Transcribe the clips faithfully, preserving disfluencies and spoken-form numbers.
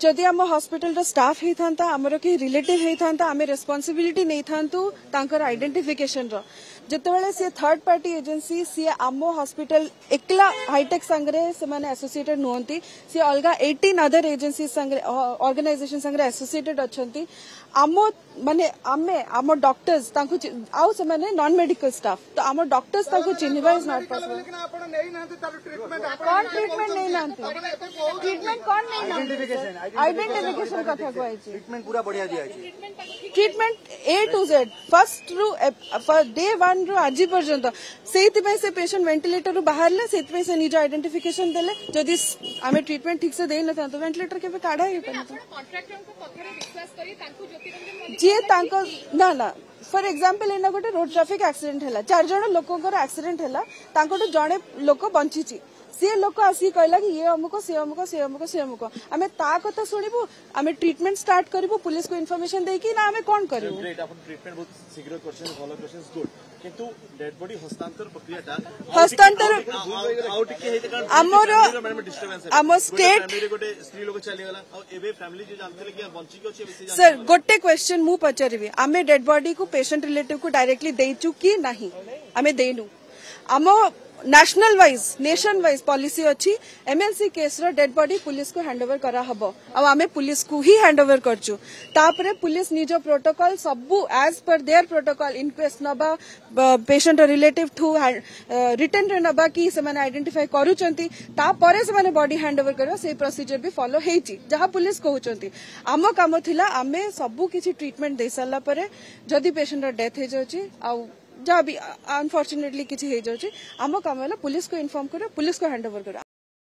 जदि आम hospital staff होता आमर कि रिलेटिव होता आम रेस्पॉन्सिबिलिटी नहीं था आइडेंटिफिकेशन रो जितेबाला सी थर्ड पार्टी एजेंसी सी आम हॉस्पिटल एकला हाईटेक संगे से एसोसिएटेड नुहति सी अलग एटीन अदर एजेंसी ऑर्गेनाइजेशन संगे एसोसिएटेड अच्छा आम माने आमे आम डॉक्टर्स आउ से नॉन मेडिकल स्टाफ तो आम डॉक्टर्स चिन्हवा इज नॉट पॉसिबल कौन ट्रीटमेंट नहीं नांती ट्रीटमेंट कौन नहीं आइडेंटिफिकेशन कथा कहै छी ट्रीटमेंट पूरा बढ़िया दिया छी treatment A to Z first रु डे वन रु आज पर्यंत से से पेशेंट वेंटिलेटर रु बाहर से से निज आइडेंटिफिकेशन देले जदि आमे ट्रीटमेंट ठीक से दे न था तो वेंटिलेटर केबे काढा हे पन कॉन्ट्रैक्टर को कथरे विश्वास करी तांको जी तांको ना ना फॉर एग्जांपल एना गोटे रोड ट्रैफिक एक्सीडेंट हैला चार जण लोकंकर एक्सीडेंट हैला तांको जणे लोक बंची छी सी लोक आसी कहला कि ये अमुक से अमुक से अमुक से अमुक आमे ता कथा सुनिबो आमे ट्रीटमेंट स्टार्ट करबो पुलिस को इन्फॉर्मेशन देकी ना आमे कोन करबो ग्रेट अपन ट्रीटमेंट बहुत शीघ्र करछन भलो क्वेश्चंस गुड किंतु डेड बॉडी हस्तांतर प्रक्रियाटा हस्तांतर आउट के हेते कारण हमर डिस्टरबेंस हम स्टेट फैमिली गोटे स्त्री लोक चली गला और एबे फैमिली जे जानथले कि बंची के अछि बेसी सर गोटे क्वेश्चन मु पचारिबे आमे डेड बॉडी को पेशेंट रिलेटिव को डायरेक्टली देचु कि नहीं आमे देनु आम national wise nation wise policy अच्छी एमएलसी केस रो डेड बॉडी पुलिस को हैंडओवर करा हबो अब आमे पुलिस को ही हैंडओवर करचु तापरे पुलिस निजो प्रोटोकॉल सबु as per their protocol inquest नबा पेशेंट रिलेटिव ठू रिटर्न रे नबा की से माने आइडेंटिफाई करूचंती तापरे से माने बॉडी हैंडओवर करो से प्रोसीजर भी फॉलो हेची जहां पुलिस कहउचंती आम काम थिला आमे सबु किछि ट्रीटमेंट दे साला परे जदी पेशेंट रो डेथ हे जाउची आ जहाँ भी अनफॉर्चुनेटली किसी हो जाउची आम काम है पुलिस को इन्फॉर्म करो पुलिस को हैंडओवर करो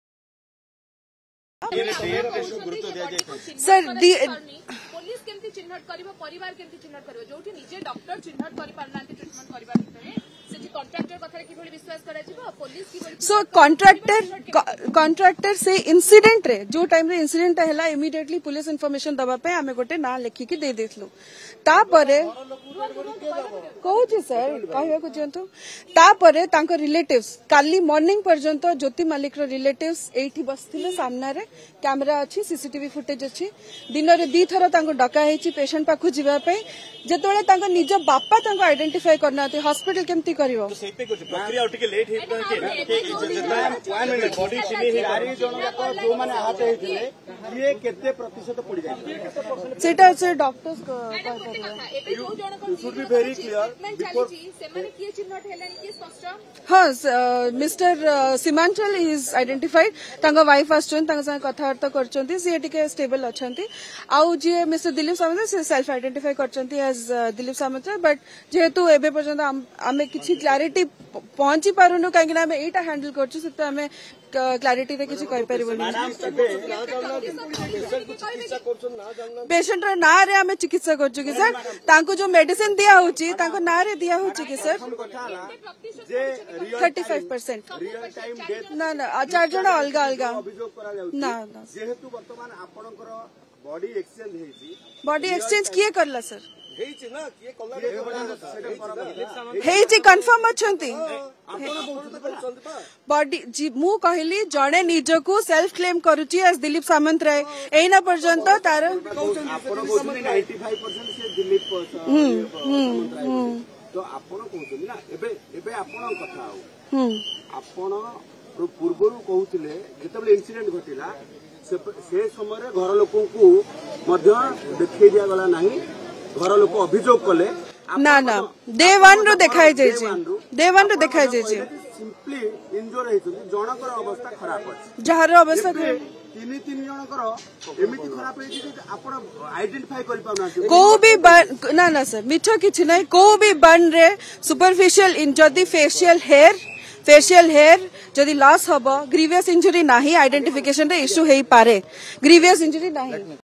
सर पुलिस केमती चिन्हट करिवो परिवार केमती चिन्हट करिवो जोठी निजे डॉक्टर चिन्हट करि पारनांती ट्रीटमेंट करिबा भितरे से कॉन्ट्रैक्टर कथरे किभଳି विश्वास करा जिवो पुलिस किभଳି सो कॉन्ट्रैक्टर कॉन्ट्रैक्टर से इंसिडेंट रे जो टाइम रे इंसिडेंट हैला इमीडिएटली पुलिस इन्फॉर्मेशन दबा पे आमे गोटे ना लिखि कि दे देथलु तापरे कहूची सर कहबा को जंतु तापरे तांको रिलेटिव्स काली मॉर्निंग पर्यंत ज्योति मालिक रो रिलेटिव्स एठी बसथिले सामना रे कैमरा अछि सीसीटीवी फुटेज अछि दिन रे दी थरा तांको डका हेची पेशेंट पाखु जिबा पे जेतोले तांको निज बापा तांको आइडेंटिफाई करनाते हॉस्पिटल केमती करिवो तो सेपे कुछ प्रक्रिया उठके लेट हे वन मिनट बॉडी चिनी हे चारि जण को जो माने आहत हेथिले ये केते प्रतिशत पड़ी जाय सेटा से डॉक्टर्स को एबे जो जण को should be very clear before से माने किए चिन्हट हेलानी कि स्पष्ट हां मिस्टर सीमांचल इज आइडेंटिफाइड तांको वाइफ आछन तांको संग कथावार्ता करचंती से टिके स्टेबल अछंती आउ जे मिस्टर दिलीप सामंत से सेल्फ आइडेंटिफाई करचंती एज दिलीप सामंत बट जेहेतु एबे पर्यंत आमे किछि क्लैरिटी पहुंची पारुनु काहे आमे एटा हैंडल करछु से आमे क्लैरिटी रे किछि कहि परिबोनी पेशेंट रे ना रे आमे चिकित्सा करछु कि सर तांको जो मेडिसिन दिया होची तांको ना रे दिया होची कि सर पैंतीस परसेंट रियल टाइम डेथ ना ना चार जण अलग अलग अभियोग करा जाउची ना ना जेहेतु वर्तमान आपनकर बॉडी एक्सचेंज हेची बॉडी एक्सचेंज किए करला सर हेची ना किए कल्ला हेची कंफर्म अछंती बॉडी जी मु कहली जणे निजको सेल्फ क्लेम करूची एज दिलीप सामंत राय एना पर्यंत तार आपण कहउछन पचानवे परसेंट से दिलीप हम हम तो आपण कहउछन ना एबे एबे आपण कथा हो आपण पूर्वरु कहउतिले जेतबे इंसिडेंट घटिला से समय घर लोक देखे दिया गला नहीं घर लोक अभियोग कले ना ना डे वन रो देखाई जाय छै डे वन रो देखाई जाय छै सिंपली इंजोर हेतु जनकर अवस्था खराब अछि जहार अवस्था तीन तीन जनकर एमिति खराब हेछि जे आपण आइडेंटिफाई करि पाउना को भी ना ना सर मिठो किछ नै को भी बन रे सुपरफिशियल इन जदी फेशियल हेयर फेशियल हेयर जदि लॉस हबो ग्रीवियस इंजुरी नाही आइडेंटिफिकेशन रे इश्यू हेई पारे ग्रीवियस इंजुरी नाही।